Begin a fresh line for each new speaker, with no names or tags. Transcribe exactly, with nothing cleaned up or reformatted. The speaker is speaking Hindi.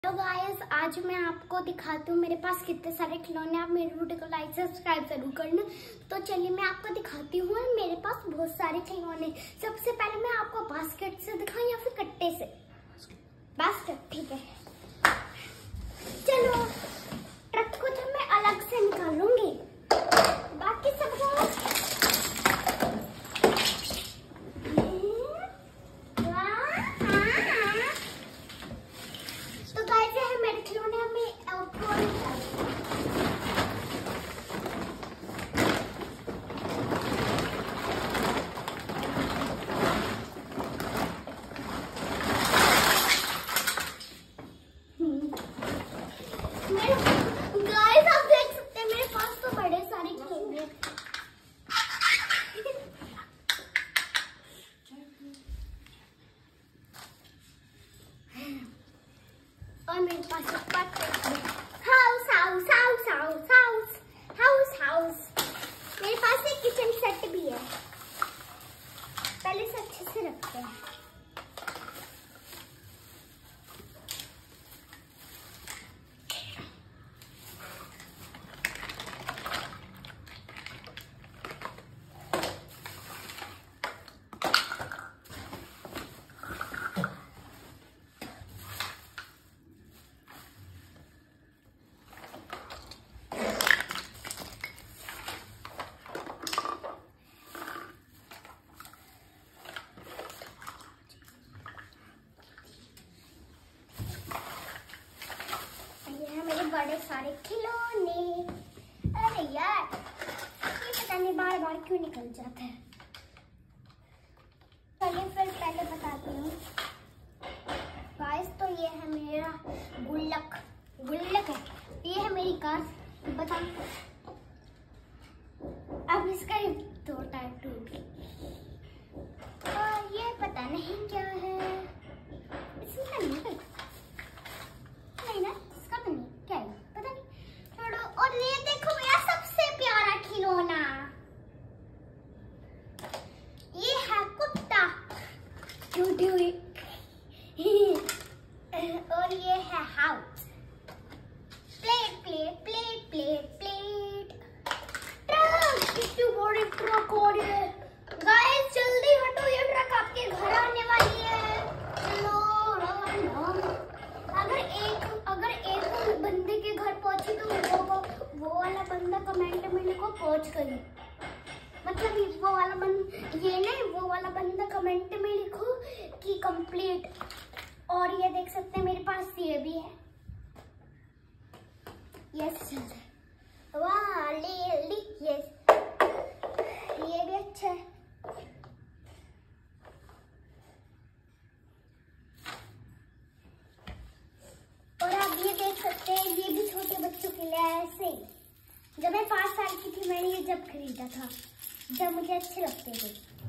तो गाइस आज मैं आपको दिखाती हूँ मेरे पास कितने सारे खिलौने। आप मेरे वीडियो को लाइक सब्सक्राइब जरूर करना। तो चलिए मैं आपको दिखाती हूँ मेरे पास बहुत सारे खिलौने। सबसे पहले मैं आपको बास्केट से दिखाऊं या फिर कट्टे से? बास्केट ठीक है। चलो ट्रक को जब मैं अलग से निकालूंगी बाकी सब गाइस आप देख सकते हैं मेरे पास तो बड़े सारे खिलौने और मेरे पास house house house house house house house मेरे पास एक किचन सेट भी है। पहले से अच्छे से रखते हैं। बड़े सारे खिलौने। अरे यार ये पता नहीं बार बार क्यों निकल जाता है। चलिए फिर पहले बताती हूँ गाइस। तो ये है मेरा गुल्लक गुल्लक है। ये है मेरी कार। बता अब इसका दो टायर टूट गए और ये पता नहीं क्या है। इसका नहीं नहीं ना इसका तो नहीं क्या है पता नहीं। छोड़ो। और ये देखो मेरा सबसे प्यारा खिलौना ये है कुत्ता और ये है house. Plate plate plate plate plate truck. कितनी बड़ी ट्रक और ये गाइस जल्दी हटो ये ट्रक आपके घर आने वाली है। चलो अगर एक अगर एक बंदे के घर पहुंची तो वो वो वाला बंदा कमेंट में लिखो पहुंच गई। मतलब वो वाला बंदा ये नहीं वो वाला बंदा कमेंट में लिखो कि कंप्लीट। और ये देख सकते हैं मेरे पास ये भी है। यस वाह ले ली यस ये भी अच्छा है। और आप ये देख सकते हैं ये भी छोटे बच्चों के लिए ऐसे। जब मैं पाँच साल की थी मैंने ये जब खरीदा था जब मुझे अच्छे लगते थे।